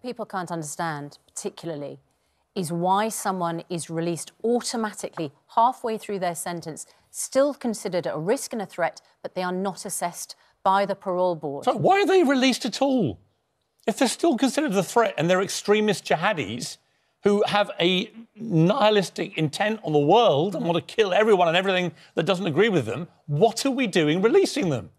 people can't understand, particularly, is why someone is released automatically halfway through their sentence, still considered a risk and a threat, but they are not assessed by the parole board. So why are they released at all? If they're still considered a threat and they're extremist jihadis who have a nihilistic intent on the world and want to kill everyone and everything that doesn't agree with them, what are we doing releasing them?